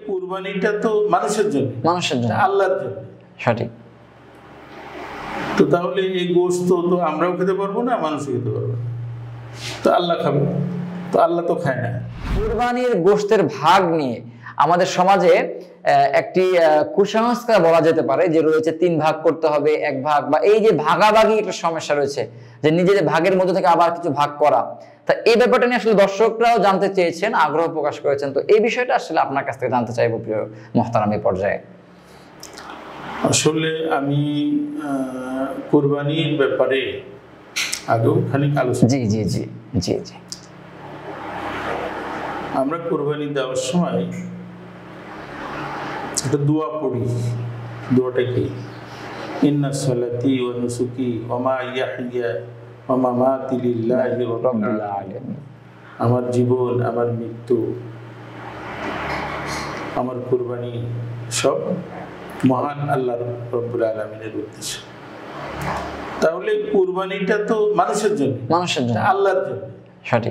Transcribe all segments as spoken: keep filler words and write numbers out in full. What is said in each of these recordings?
কুরবানিটা তো মানুষের জন্য, মানুষের জন্য, আল্লাহর জন্য। সঠিক। তো তাহলে এই গোশত তো আমরাও খেতে পারবো না, মানুষও খেতে পারবো না, তো আল্লাহ খাবে, তো আল্লাহ তো খায় না। কুরবানির গোশতের ভাগ নিয়ে আমাদের সমাজে একটি কুসংস্কার বলা যেতে পারে যে রয়েছে, তিন ভাগ করতে হবে, এক ভাগ, বা এই যে ভাগাভাগি একটা সমস্যা রয়েছে, যে নিজেদের ভাগের মধ্যে থেকে আবার কিছু ভাগ করা। তা এই ব্যাপারটা নিয়ে আসলে দর্শকরাও জানতে চেয়েছেন, আগ্রহ প্রকাশ করেছেন। তো এই বিষয়টা আসলে আপনার কাছ থেকে জানতে চাইবো প্রিয় মুহতারাম এই পর্যায়ে। আসলে আমি কুরবানির ব্যাপারে আগেও খানিক আলোচনা, জি জি জি জি জি আমরা কুরবানি দেওয়ার সময় একটা দোয়া পড়ি। দোয়াটা কি? ইন্না সালাতি ওয়া নুসুকি ওয়া মা ইয়াহইয়া ওয়া মামাতি লিল্লাহি রাব্বিল আলামিন। আমার জীবন, আমার মৃত্যু, আমার কুরবানি সব মহান আল্লাহ রাব্বুল আলামিনের উদ্দেশ্যে। তাহলে কুরবানিটা তো মানুষের জন্য, মানুষের জন্য, আল্লাহর জন্য। সঠিক।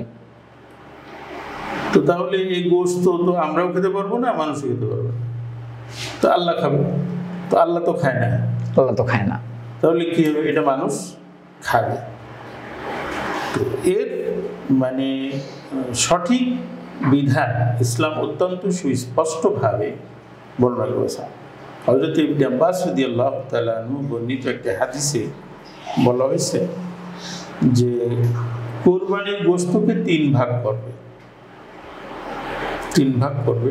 তো তাহলে এই গোশত তো আমরাও খেতে পারবো না, মানুষও খেতে পারবো না, তো আল্লাহ খাবে, তো আল্লাহ তো খায় না, আল্লাহ তো খায় না। তাহলে কি হবে? এটা মানুষ খাবে। তো এর মানে সঠিক বিধান ইসলাম অত্যন্ত সুস্পষ্টভাবে বর্ণনা করেছে। হযরত ইবনে আব্বাস রাদিয়াল্লাহু তাআলা আনহু বর্ণিত একটা হাদিসে বলা হয়েছে যে কুরবানির গোশতকে তিন ভাগ করবে, তিন ভাগ করবে।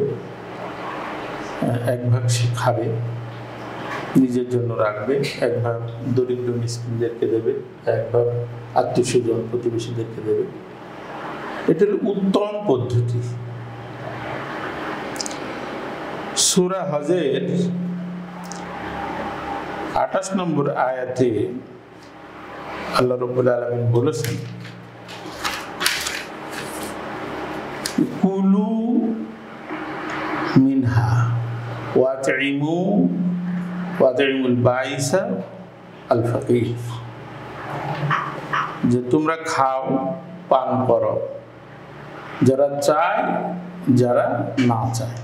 এক ভাগ সে খাবে, নিজের জন্য রাখবে, এক ভাগ দরিদ্র মিসকিনদেরকে দেবে, এক ভাগ আত্মীয় স্বজন প্রতিবেশীদেরকে দেবে। এটা হল উত্তম পদ্ধতি। সূরা হজের আঠাশ নম্বর আয়াতে আল্লাহ রাব্বুল আলামিন বলেছেন, কুলু মিনহা ওয়াতইমু ওয়াতইমুল বাইসা আল ফাকির, যে তোমরা খাও, পান করো, যারা চায়, যারা না চায়,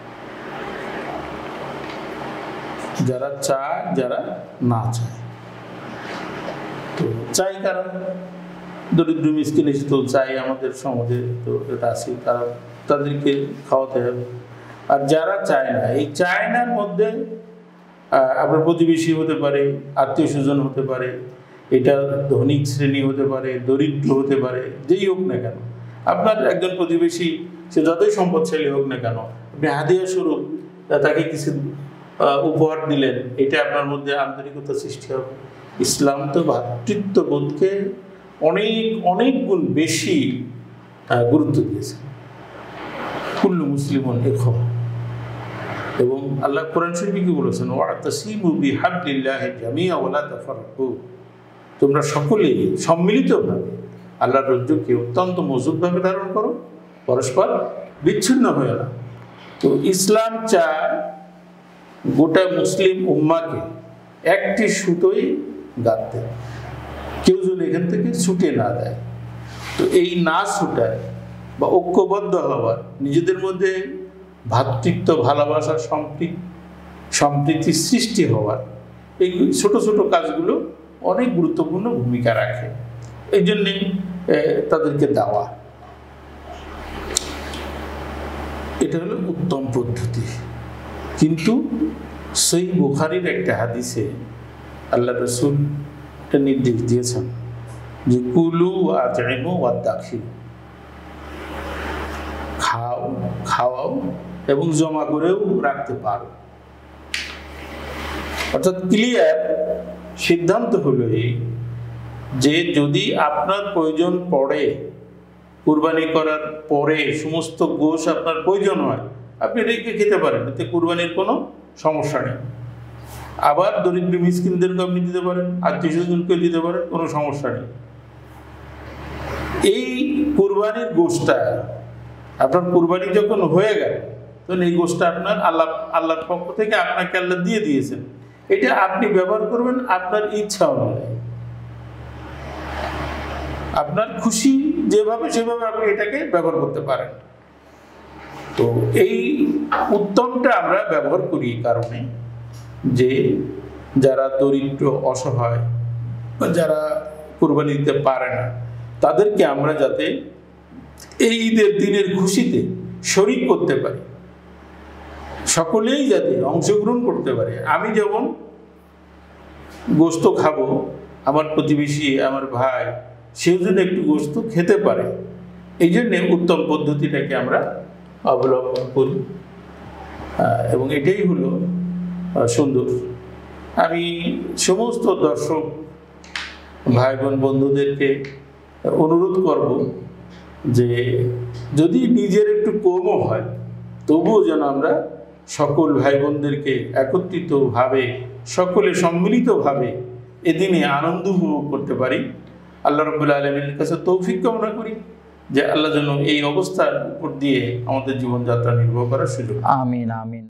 যারা চায়, যারা না চায়। তো চাই কারণ দরিদ্র মিসকিন এসে তো চাই, আমাদের সমাজে তো এটা আছে, তারা তাদেরকে খাওয়াতে হবে। আর যারা চায় না, এই চায় নার মধ্যে আপনার প্রতিবেশী হতে পারে, আত্মীয় স্বজন হতে পারে, এটা ধনিক শ্রেণী হতে পারে, দরিদ্র হতে পারে, যেই হোক না কেন, আপনার একজন প্রতিবেশী সে যতই সম্পদশালী হোক না কেন, আপনি হাদিয়া স্বরূপ তাকে কিছু উপহার দিলেন, এটা আপনার মধ্যে আন্তরিকতা সৃষ্টি হবে। ইসলাম তো ভ্রাতৃত্ববোধকে অনেক অনেক গুণ বেশি গুরুত্ব দিয়েছে। কুল্লু মুসলিমুন ইখওয়া, এবং আল্লাহ কোরআন শরীফে কি বলেছেন, ওয়াতাসিমু বিহাবলিল্লাহি জামিআ ওয়া লা তাফাররাকু, তোমরা সকলেই সম্মিলিতভাবে আল্লাহর রজ্জুকে অত্যন্ত মজবুতভাবে ধারণ করো, পরস্পর বিচ্ছিন্ন হয়ে না। তো ইসলাম চায় গোটা মুসলিম উম্মাকে একটি সুতোই গাঁথতে, কেউ যদি এখান থেকে ছুটে না দেয়। তো এই না ছুটায় বা ঐক্যবদ্ধ হওয়ার, নিজেদের মধ্যে ভ্রাতৃত্ব, ভালোবাসা, সম্প্রীতি সম্প্রীতির সৃষ্টি হওয়ার এই ছোট ছোট কাজগুলো অনেক গুরুত্বপূর্ণ ভূমিকা রাখে। এই জন্যে তাদেরকে দেওয়া, এটা হলো উত্তম পদ্ধতি। কিন্তু সহিহ বুখারীর একটা হাদিসে আল্লাহ রাসূল একটা নির্দেশ দিয়েছেন যে কুলু ওয়াতইমু ওয়াদাখিলু, খাও, খাওয়াও এবং জমা করেও রাখতে পারো। অর্থাৎ ক্লিয়ার সিদ্ধান্ত হলো এই যে যদি আপনার প্রয়োজন পড়ে, কুরবানি করার পরে সমস্ত গোশ আপনার প্রয়োজন হয়, আপনি রেখে খেতে পারেন, এতে কুরবানির কোনো সমস্যা নেই। আবার দরিদ্র মিসকিনদেরকে আপনি দিতে পারেন, আত্মীয় স্বজনকে দিতে পারেন, কোনো সমস্যা নেই। এই কুরবানির গোশটা আপনার কুরবানি যখন হয়ে গেল, তখন এই গোশটা আপনার আল্লাহ আল্লাহর পক্ষ থেকে আপনাকে আল্লাহ দিয়ে দিয়েছেন, এটা আপনি ব্যবহার করবেন আপনার ইচ্ছা অনুযায়ী, আপনার খুশি যেভাবে সেভাবে আপনি এটাকে ব্যবহার করতে পারেন। তো এই উত্তমটা আমরা ব্যবহার করি এই কারণে যে যারা দরিদ্র অসহায় বা যারা কোরবানি দিতে পারে না তাদেরকে আমরা যাতে এই ঈদের দিনের খুশিতে শরীক করতে পারি, সকলেই যাতে অংশগ্রহণ করতে পারে। আমি যেমন গোশত খাবো, আমার প্রতিবেশী আমার ভাই সেও যেন একটু গোশত খেতে পারে, এই জন্যে উত্তম পদ্ধতিটাকে আমরা অবলম্বন করি এবং এটাই হলো সুন্দর। আমি সমস্ত দর্শক ভাই বোন বন্ধুদেরকে অনুরোধ করব যে যদি নিজের একটু কমও হয় তবুও যেন আমরা সকল ভাই বোনদেরকে একত্রিতভাবে সকলে সম্মিলিতভাবে এদিনে আনন্দ উপভোগ করতে পারি। আল্লাহ রাব্বুল আলামিনের কাছে তৌফিক কামনা করি যে আল্লাহ যেন এই অবস্থার উপর দিয়ে আমাদের জীবনযাত্রা নির্বাহ করার সুযোগ। আমিন আমিন।